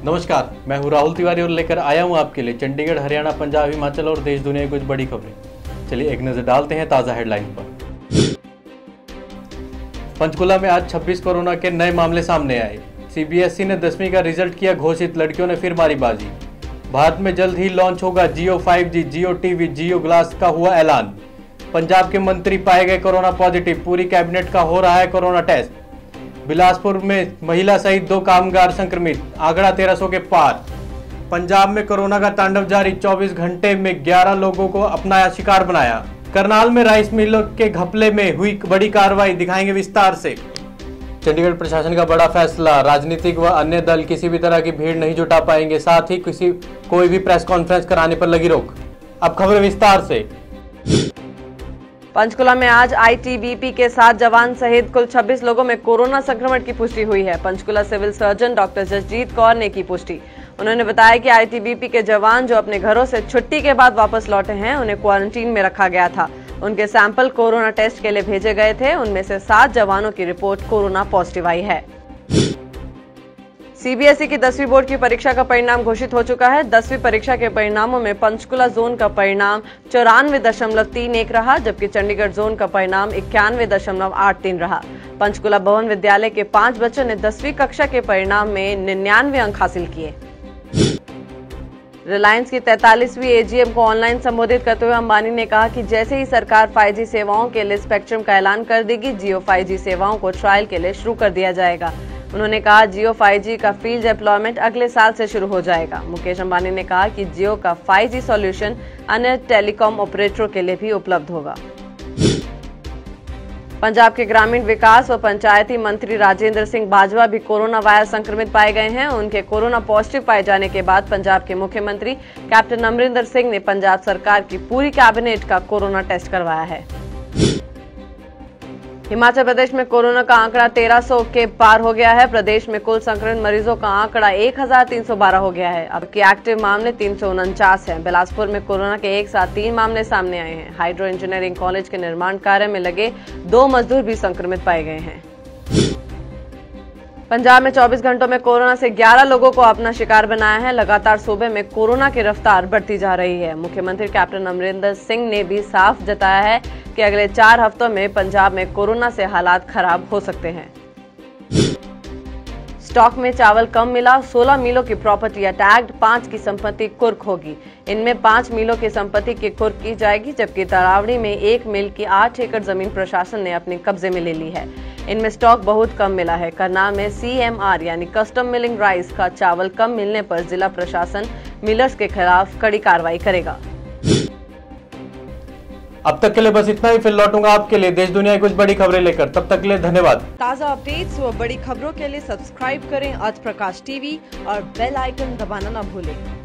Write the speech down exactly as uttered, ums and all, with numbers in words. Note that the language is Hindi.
नमस्कार, मैं हूं राहुल तिवारी और लेकर आया हूं आपके लिए चंडीगढ़, हरियाणा, पंजाब, हिमाचल और देश दुनिया की कुछ बड़ी खबरें। चलिए एक नजर डालते हैं ताज़ा हेडलाइन पर। पंचकुला में आज छब्बीस कोरोना के नए मामले सामने आए। सीबीएसई ने दसवीं का रिजल्ट किया घोषित, लड़कियों ने फिर मारी बाजी। भारत में जल्द ही लॉन्च होगा Jio five G, Jio TV, Jio glass का हुआ ऐलान। पंजाब के मंत्री पाए गए कोरोना पॉजिटिव, पूरी कैबिनेट का हो रहा है कोरोना टेस्ट। बिलासपुर में महिला सहित दो कामगार संक्रमित, आंकड़ा तेरह सौ के पार। पंजाब में कोरोना का तांडव जारी, चौबीस घंटे में ग्यारह लोगों को अपना शिकार बनाया। करनाल में राइस मिलों के घपले में हुई बड़ी कार्रवाई, दिखाएंगे विस्तार से। चंडीगढ़ प्रशासन का बड़ा फैसला, राजनीतिक व अन्य दल किसी भी तरह की भीड़ नहीं जुटा पाएंगे, साथ ही किसी कोई भी प्रेस कॉन्फ्रेंस कराने पर लगी रोक। अब खबरें विस्तार से। पंचकुला में आज आईटीबीपी के सात जवान सहित कुल छब्बीस लोगों में कोरोना संक्रमण की पुष्टि हुई है। Panchkula civil surgeon doctor Jasjit Kaur ने की पुष्टि। उन्होंने बताया कि आईटीबीपी के जवान जो अपने घरों से छुट्टी के बाद वापस लौटे हैं, उन्हें क्वारंटीन में रखा गया था। उनके सैंपल कोरोना टेस्ट के लिए भेजे गए थे। उनमें से सात जवानों की रिपोर्ट कोरोना पॉजिटिव आई है। सीबीएसई की दसवीं बोर्ड की परीक्षा का परिणाम घोषित हो चुका है। दसवीं परीक्षा के परिणामों में पंचकुला जोन का परिणाम चौरानवे दशमलव तीन एक रहा, जबकि चंडीगढ़ जोन का परिणाम इक्यानवे दशमलव आठ तीन रहा। पंचकुला भवन विद्यालय के पांच बच्चों ने दसवीं कक्षा के परिणाम में निन्यानवे अंक हासिल किए। रिलायंस की तैंतालीसवीं एजीएम को ऑनलाइन संबोधित करते हुए अंबानी ने कहा कि जैसे ही सरकार फाइव जी सेवाओं के लिए स्पेक्ट्रम का ऐलान कर देगी, जियो फाइव जी सेवाओं को ट्रायल के लिए शुरू कर दिया जाएगा। उन्होंने कहा जियो फाइव जी का फील्ड डिप्लॉयमेंट अगले साल से शुरू हो जाएगा। मुकेश अंबानी ने कहा कि जियो का फाइव जी सॉल्यूशन अन्य टेलीकॉम ऑपरेटरों के लिए भी उपलब्ध होगा। पंजाब के ग्रामीण विकास व पंचायती मंत्री राजेंद्र सिंह बाजवा भी कोरोना वायरस संक्रमित पाए गए हैं। उनके कोरोना पॉजिटिव पाए जाने के बाद पंजाब के मुख्यमंत्री कैप्टन अमरिंदर सिंह ने पंजाब सरकार की पूरी कैबिनेट का कोरोना टेस्ट करवाया है। हिमाचल प्रदेश में कोरोना का आंकड़ा तेरह सौ के पार हो गया है। प्रदेश में कुल संक्रमित मरीजों का आंकड़ा एक हजार तीन सौ बारह हो गया है। अब के एक्टिव मामले तीन सौ उनचास हैं। बिलासपुर में कोरोना के एक साथ तीन मामले सामने आए हैं। हाइड्रो इंजीनियरिंग कॉलेज के निर्माण कार्य में लगे दो मजदूर भी संक्रमित पाए गए हैं। पंजाब में चौबीस घंटों में कोरोना से ग्यारह लोगों को अपना शिकार बनाया है। लगातार सूबे में कोरोना की रफ्तार बढ़ती जा रही है। मुख्यमंत्री कैप्टन अमरिंदर सिंह ने भी साफ जताया है कि अगले चार हफ्तों में पंजाब में कोरोना से हालात खराब हो सकते हैं। स्टॉक में चावल कम मिला, सोलह मिलों की प्रॉपर्टी अटैक्ड, पांच की संपत्ति कुर्क होगी। इनमें पांच मिलों की संपत्ति की कुर्क की जाएगी, जबकि तरावड़ी में एक मिल की आठ एकड़ जमीन प्रशासन ने अपने कब्जे में ले ली है। इनमें स्टॉक बहुत कम मिला है। करनाल में सीएमआर यानी कस्टम मिलिंग राइस का चावल कम मिलने पर जिला प्रशासन मिलर्स के खिलाफ कड़ी कार्रवाई करेगा। अब तक के लिए बस इतना ही, फिर लौटूंगा आपके लिए देश दुनिया की कुछ बड़ी खबरें लेकर। तब तक के लिए धन्यवाद। ताज़ा अपडेट्स व बड़ी खबरों के लिए सब्सक्राइब करें आज प्रकाश टीवी और बेल आइकन दबाना न भूलें।